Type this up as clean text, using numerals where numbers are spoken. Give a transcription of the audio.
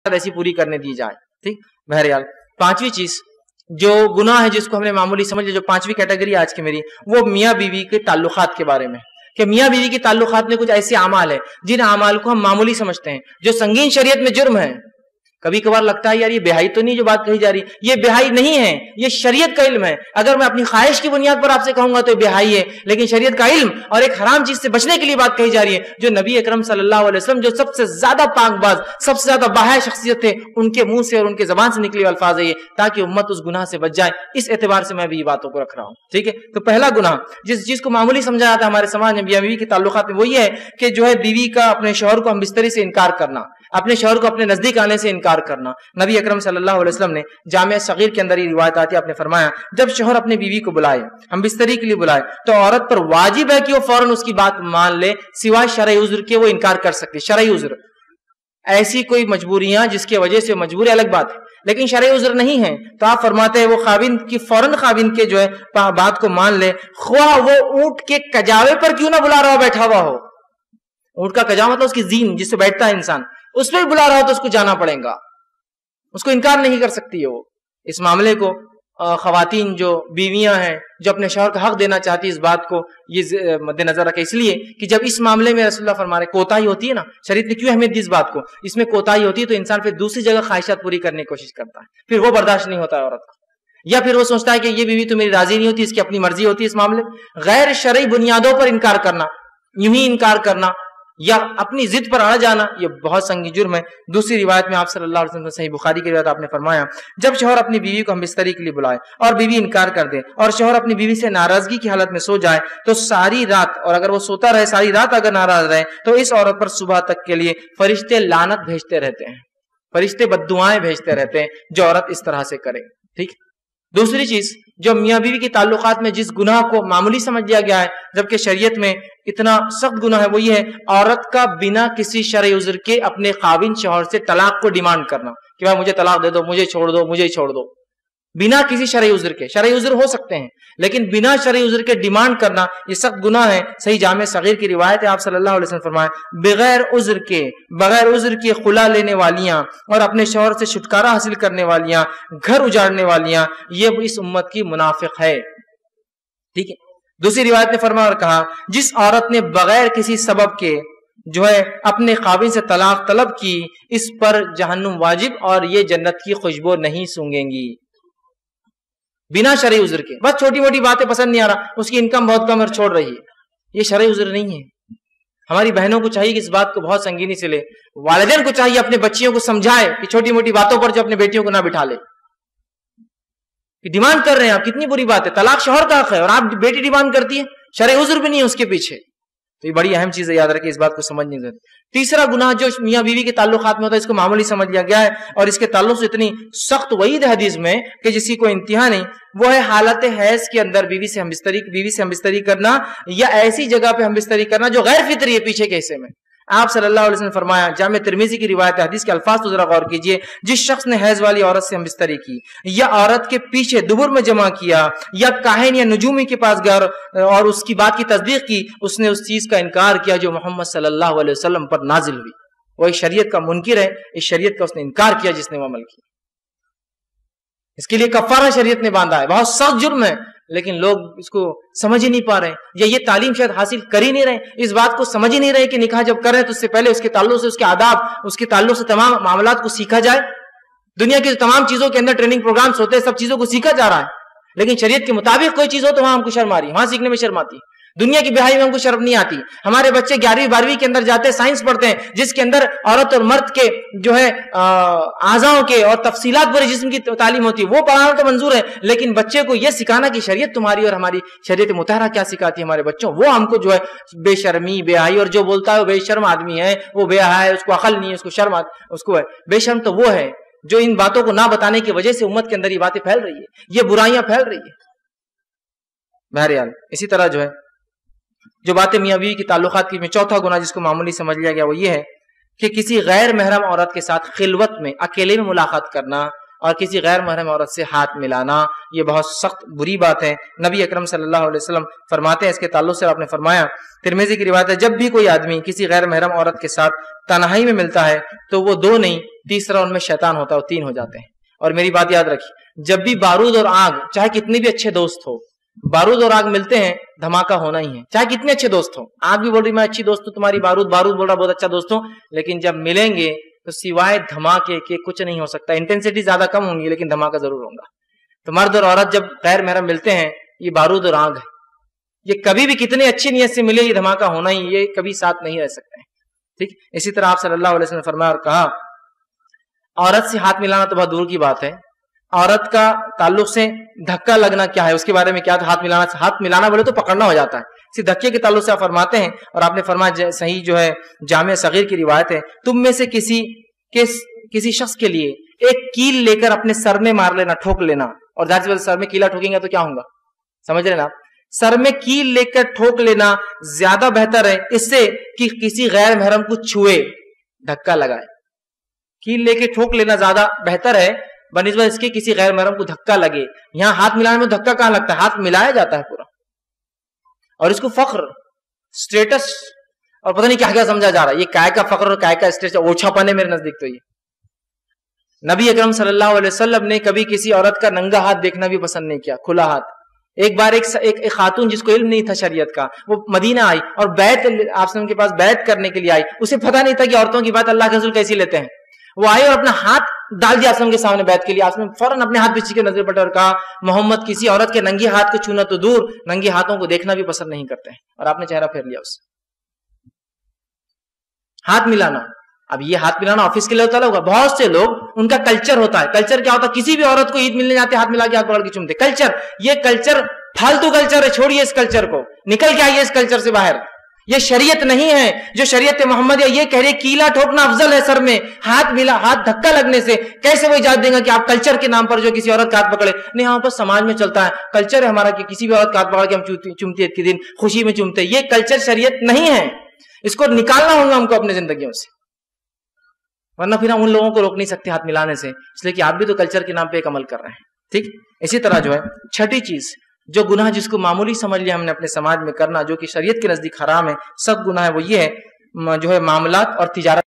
ऐसी पूरी करने दी जाए। ठीक, बहरहाल पांचवी चीज जो गुनाह है जिसको हमने मामूली समझ लिया, जो पांचवी कैटेगरी आज की मेरी, वो मियाँ बीवी के ताल्लुकात के बारे में, कि मियाँ बीवी के ताल्लुकात में कुछ ऐसे अमाल है जिन अमाल को हम मामूली समझते हैं, जो संगीन शरीयत में जुर्म है। कभी कभार लगता है यार ये बेहाई तो नहीं जो बात कही जा रही, ये बेहाई नहीं है, ये शरीयत का इल्म है। अगर मैं अपनी ख्वाहिश की बुनियाद पर आपसे कहूंगा तो बेहाई है, लेकिन शरीयत का इल्म और एक हराम चीज से बचने के लिए बात कही जा रही है, जो नबी अकरम सल्लल्लाहु अलैहि वसल्लम जो सबसे ज्यादा पाकबाज, सबसे ज्यादा बाहर शख्सियत थे, उनके मुंह से और उनके जबान से निकले अल्फाज है ये, ताकि उम्मत उस गुनाह से बच जाए। इस एतबार से मैं भी ये बातों को रख रहा हूँ। ठीक है, तो पहला गुनाह जिस चीज को मामूली समझा जाता है हमारे समाज में मियां बीवी के ताल्लुकात में, वो ये है कि जो है बीवी का अपने शौहर को हम बिस्तरी से इनकार करना, अपने शौहर को अपने नजदीक आने से इनकार करना। नबी अकरम सल्लल्लाहु अलैहि वसल्लम ने जामिया सगीर के अंदर ये रिवायत आती है, आपने फरमाया जब शौहर अपनी बीवी को बुलाए, हम बिस्तरी के लिए बुलाए, तो औरत पर वाजिब है कि वो फौरन उसकी बात मान ले, सिवाय शरई उज़्र के वो इनकार कर सकती है। शरई उज़्र, ऐसी कोई मजबूरियां जिसकी वजह से मजबूरी अलग बात है, लेकिन शरई उज़्र नहीं है तो आप फरमाते हैं वो खाविन की फौरन खाविन के जो है बात को मान ले, ख्वाह वो ऊंट के कजावे पर क्यों ना बुला रहा हो, बैठा हुआ हो। ऊंट का कजावा मतलब उसकी जीन जिससे बैठता है इंसान, उस पर भी बुला रहा हो तो उसको जाना पड़ेगा, उसको इनकार नहीं कर सकती है वो। इस मामले को खवातीन जो बीवियां हैं जो अपने शौहर का हक देना चाहती है, इस बात को ये मद्देनजर रखे, इसलिए कि जब इस मामले में रसूलुल्लाह फरमा रहे कोताही होती है ना, शरीयत ने क्यों अहमियत दी इस बात को, इसमें कोताही होती है तो इंसान फिर दूसरी जगह ख्वाहिशात पूरी करने की कोशिश करता है, फिर वो बर्दाश्त नहीं होता है औरत का, या फिर वो सोचता है कि ये बीवी तो मेरी राजी नहीं होती, इसकी अपनी मर्जी होती है। इस मामले में गैर शरई बुनियादों पर इनकार करना, यूं ही इनकार करना या अपनी जिद पर आ जाना, ये बहुत संगीन जुर्म है। दूसरी रिवायत में आप सल्लल्लाहु अलैहि वसल्लम सही बुखारी की रिवायत आपने फरमाया जब शौहर अपनी बीवी को हम बिस्तरी के लिए बुलाए और बीवी इनकार कर दे और शौहर अपनी बीवी से नाराजगी की हालत में सो जाए तो सारी रात, और अगर वो सोता रहे सारी रात अगर नाराज रहे, तो इस औरत पर सुबह तक के लिए फरिश्ते लानत भेजते रहते हैं, फरिश्ते बद्दुआएं भेजते रहते हैं जो औरत इस तरह से करे। ठीक, दूसरी चीज जो मियाँ बीवी के ताल्लुकात में जिस गुनाह को मामूली समझ लिया गया है जबकि शरीयत में इतना सख्त गुनाह है, वो ये है औरत का बिना किसी शरई उज़्र के अपने खाविन शौहर से तलाक को डिमांड करना कि भाई मुझे तलाक दे दो, मुझे छोड़ दो, मुझे छोड़ दो, बिना किसी शरई उज़्र के। शरई उज़्र हो सकते हैं लेकिन बिना शरई उज़्र के डिमांड करना ये सख्त गुनाह है। सही जामे सगीर की रिवायत है, आप सल्लल्लाहु अलैहि वसल्लम फरमाए बगैर उज़्र के खुला लेने वालियां और अपने शौहर से छुटकारा हासिल करने वालियां, घर उजाड़ने वालियां, ये इस उम्मत की मुनाफिक है। ठीक है, दूसरी रिवायत ने फरमाया और कहा जिस औरत ने बगैर किसी सबब के जो है अपने खाविन से तलाक तलब की, इस पर जहन्नुम वाजिब और ये जन्नत की खुशबू नहीं सूंघेंगी। बिना शरई उज़्र के, बस छोटी मोटी बातें पसंद नहीं आ रहा, उसकी इनकम बहुत कम है छोड़ रही है, ये शरई उज़्र नहीं है। हमारी बहनों को चाहिए कि इस बात को बहुत संगीनी से ले, वालिदैन को चाहिए अपने बच्चियों को समझाए कि छोटी मोटी बातों पर जो अपने बेटियों को ना बिठा ले। डिमांड कर रहे हैं आप, कितनी बुरी बात है, तलाक शौहर का हक है और आप बेटी डिमांड करती है, शरई उज़्र भी नहीं है उसके पीछे, तो ये बड़ी अहम चीज है, याद रखें, इस बात को समझनी जरूरत। तीसरा गुनाह जो मियाँ बीवी के ताल्लुकात में होता है इसको मामूली समझ लिया गया है और इसके ताल्लुक से इतनी सख्त वईद है हदीस में कि जिसकी कोई इंतहा नहीं, वो है हालत हैज के अंदर बीवी से हम बिस्तरी करना या ऐसी जगह पे हम बिस्तरी करना जो गैर फितरी है पीछे के हिस्से में। आप सल्लल्लाहु अलैहि वसल्लम ने फरमाया, जामे तिरमिज़ी की रिवायत है, हदीस के अल्फाज तो जरा गौर कीजिए, जिस शख्स ने हैज वाली औरत से हम बिस्तरी की या औरत के पीछे दुबुर में जमा किया या काहिन या नजूमी के पास गया और उसकी बात की तस्दीक की, उसने उस चीज का इनकार किया जो मोहम्मद सल्लल्लाहु अलैहि वसल्लम पर नाजिल हुई। वो इस शरीयत का मुनकिर है, इस शरीयत का उसने इनकार किया जिसने वो अमल किया। इसके लिए कफारा शरीयत ने बांधा है, बहुत सख्त जुर्म है, लेकिन लोग इसको समझ ही नहीं पा रहे या ये तालीम शायद हासिल कर ही नहीं रहे, इस बात को समझ ही नहीं रहे कि निकाह जब कर रहे हैं तो उससे पहले उसके ताल्लुक से, उसके आदाब, उसके ताल्लुक से तमाम मामलात को सीखा जाए। दुनिया की तमाम चीजों के अंदर ट्रेनिंग प्रोग्राम्स होते हैं, सब चीजों को सीखा जा रहा है, लेकिन शरीयत के मुताबिक कोई चीज हो तो वहां हमको शर्म आ रही है, वहां सीखने में शर्म आती है। दुनिया की बेहाई में हमको शर्म नहीं आती। हमारे बच्चे 11वीं 12वीं के अंदर जाते हैं, साइंस पढ़ते हैं जिसके अंदर औरत और मर्द के जो है आज़ाओं के और तफसीलात पूरे जिस्म की तालीम होती है, वो पढ़ाना तो मंजूर है, लेकिन बच्चे को यह सिखाना कि शरीयत तुम्हारी और हमारी शरीयत मुतहरा क्या सिखाती है हमारे बच्चों, वो हमको जो है बेशर्मी बेहाई, और जो बोलता है वो बेशर्म आदमी है, वो बेहया है, उसको अकल नहीं है, उसको शर्म उसको है। बेशर्म तो वो है जो इन बातों को ना बताने की वजह से उम्मत के अंदर ये बातें फैल रही है, ये बुराइयां फैल रही है। बहरहाल इसी तरह जो है जो बातें मियाँ बीवी की ताल्लुकात की में चौथा गुनाह जिसको मामूली समझ लिया गया वो ये है कि किसी गैर महरम औरत के साथ खिलवत में अकेले में मुलाकात करना और किसी गैर महरम औरत से हाथ मिलाना, ये बहुत सख्त बुरी बात है। नबी अकरम सल्लल्लाहु अलैहि वसल्लम फरमाते हैं, इसके ताल्लुक से आपने फरमाया, तिरमिज़ी की रिवायत है, जब भी कोई आदमी किसी गैर महरम औरत के साथ तन्हाई में मिलता है तो वो दो नहीं तीसरा उनमें शैतान होता है, वो 3 हो जाते हैं। और मेरी बात याद रखिए, जब भी बारूद और आग, चाहे कितने भी अच्छे दोस्त हो, बारूद और आग मिलते हैं, धमाका होना ही है, चाहे कितने अच्छे दोस्त हो। आग भी बोल रही मैं अच्छी दोस्त हूं तुम्हारी, बारूद बोल रहा बहुत अच्छा दोस्त हूं, लेकिन जब मिलेंगे तो सिवाय धमाके के कुछ नहीं हो सकता। इंटेंसिटी ज्यादा कम होंगी लेकिन धमाका जरूर होगा। तो मर्द और औरत जब गैर महरम मिलते हैं, ये बारूद और आग है, ये कभी भी कितने अच्छी नीयत से मिले, ये धमाका होना ही, ये कभी साथ नहीं रह सकते हैं। ठीक, इसी तरह आप सल्लल्लाहु अलैहि वसल्लम ने फरमाया और कहा, औरत से हाथ मिलाना तो बहुत दूर की बात है, औरत का ताल्लुक से धक्का लगना क्या है, उसके बारे में क्या, तो हाथ मिलाना बोले तो पकड़ना हो जाता है, इसी धक्के के ताल्लुक से आप फरमाते हैं। और आपने फरमाया, सही जो है जामे सगीर की रिवायत है, तुम में से किसी शख्स के लिए एक कील लेकर अपने सर में मार लेना, ठोक लेना, और जाहिर सी बात सर में कीला ठोकेंगे तो क्या होगा, समझ रहे ना, सर में कील लेकर ठोक लेना ज्यादा बेहतर है इससे कि किसी गैर महरम को छुए, धक्का लगाए। कील लेके ठोक लेना ज्यादा बेहतर है बनिस्बत इसके किसी गैर महरम को धक्का लगे। यहां हाथ मिलाने में धक्का कहां लगता है, हाथ मिलाया जाता है पूरा, और इसको फख्र, स्टेटस और पता नहीं क्या क्या समझा जा रहा है। ये काय का फख्र और काय का स्टेटस, ओछापन है मेरे नजदीक। तो ये नबी अकरम सल्लल्लाहु अलैहि वसल्लम ने कभी किसी औरत का नंगा हाथ देखना भी पसंद नहीं किया, खुला हाथ। एक बार एक खातून जिसको इल्म नहीं था शरीयत का, वो मदीना आई और बैत आप के पास बैत करने के लिए आई, उसे पता नहीं था कि औरतों की बात अल्लाह के रसूल कैसी लेते हैं। वो आई और अपना हाथ डाल दिया आसम के सामने बैत के लिए, आसम फौरन अपने हाथ पीछे के नजर पड़े और कहा, मोहम्मद किसी औरत के नंगे हाथ को छूना तो दूर, नंगे हाथों को देखना भी पसंद नहीं करते हैं। और आपने चेहरा फेर लिया उससे। हाथ मिलाना, अब ये हाथ मिलाना ऑफिस के लिए होता होगा, बहुत से लोग उनका कल्चर होता है। कल्चर क्या होता है, किसी भी औरत को ईद मिलने जाते हाथ मिला के हाथ पकड़ के चूमते, कल्चर। ये कल्चर फालतू कल्चर है, छोड़िए इस कल्चर को, निकल के आइए इस कल्चर से बाहर। ये शरीयत नहीं है। जो शरीयत मोहम्मदिया ये कह रही है कीला ठोकना अफजल है सर में, हाथ मिला, हाथ धक्का लगने से, कैसे वो इजाजत देगा कि आप कल्चर के नाम पर जो किसी औरत का हाथ पकड़े? नहीं, यहाँ पर समाज में चलता है, कल्चर है हमारा कि किसी भी औरत का हाथ पकड़ के हम चूमती के दिन खुशी में चूमते। ये कल्चर शरीयत नहीं है, इसको निकालना होगा हमको अपनी जिंदगियों से, वरना फिर हम उन लोगों को रोक नहीं सकते हाथ मिलाने से, इसलिए कि आप भी तो कल्चर के नाम पे एक अमल कर रहे हैं। ठीक, इसी तरह जो है छठी चीज, जो गुनाह जिसको मामूली समझ लिया हमने अपने समाज में करना, जो कि शरीयत के नजदीक हराम है, सब गुनाह है, वो ये है जो है मामलात और तिजारत